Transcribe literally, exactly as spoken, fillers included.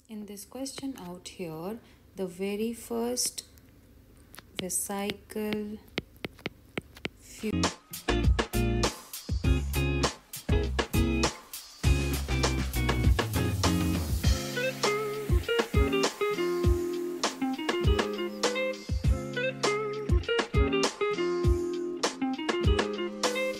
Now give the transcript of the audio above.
In this question out here, the very first vesicle